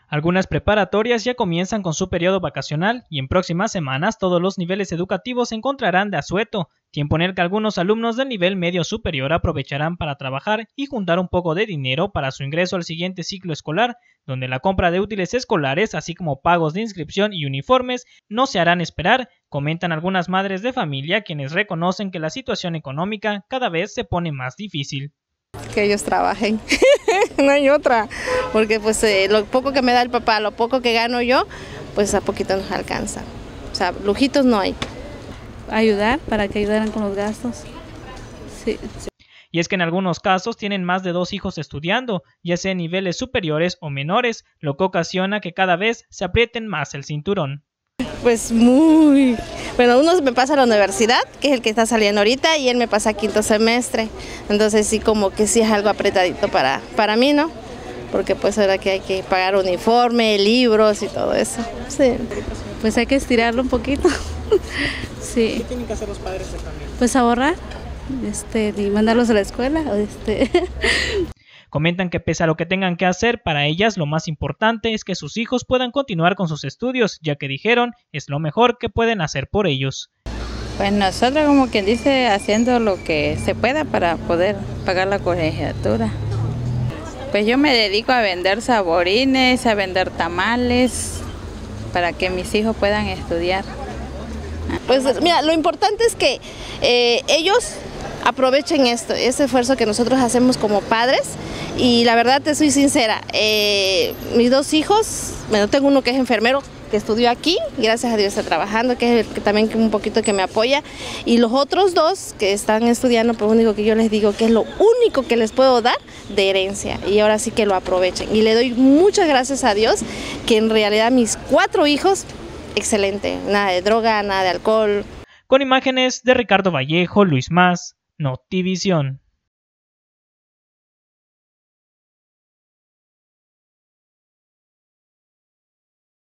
Algunas preparatorias ya comienzan con su periodo vacacional y en próximas semanas todos los niveles educativos se encontrarán de asueto, tiempo en el que algunos alumnos del nivel medio superior aprovecharán para trabajar y juntar un poco de dinero para su ingreso al siguiente ciclo escolar, donde la compra de útiles escolares, así como pagos de inscripción y uniformes, no se harán esperar, comentan algunas madres de familia quienes reconocen que la situación económica cada vez se pone más difícil. Que ellos trabajen, no hay otra, porque pues lo poco que me da el papá, lo poco que gano yo, pues a poquito nos alcanza, o sea, lujitos no hay. Ayudar para que ayudaran con los gastos. Sí. Y es que en algunos casos tienen más de 2 hijos estudiando, ya sea en niveles superiores o menores, lo que ocasiona que cada vez se aprieten más el cinturón. Pues bueno, uno me pasa a la universidad, que es el que está saliendo ahorita, y él me pasa a 5º semestre, entonces sí, como que sí es algo apretadito para mí, ¿no? Porque pues ahora que hay que pagar uniforme, libros y todo eso. Sí. Pues hay que estirarlo un poquito. Sí. ¿Qué tienen que hacer los padres de familia? Pues ahorrar, y mandarlos a la escuela. Comentan que pese a lo que tengan que hacer, para ellas lo más importante es que sus hijos puedan continuar con sus estudios, ya que dijeron es lo mejor que pueden hacer por ellos. Pues nosotros, como quien dice, haciendo lo que se pueda para poder pagar la colegiatura. Pues yo me dedico a vender saborines, a vender tamales, para que mis hijos puedan estudiar. Pues mira, lo importante es que ellos aprovechen este esfuerzo que nosotros hacemos como padres, y la verdad te soy sincera, mis 2 hijos, bueno, tengo uno que es enfermero, que estudió aquí, gracias a Dios está trabajando, que es el que también un poquito que me apoya, y los otros 2 que están estudiando, pues lo único que yo les digo que es lo único que les puedo dar de herencia, y ahora sí que lo aprovechen, y le doy muchas gracias a Dios que en realidad mis 4 hijos, excelente, nada de droga, nada de alcohol. Con imágenes de Ricardo Vallejo, Luis Más, Notivisión.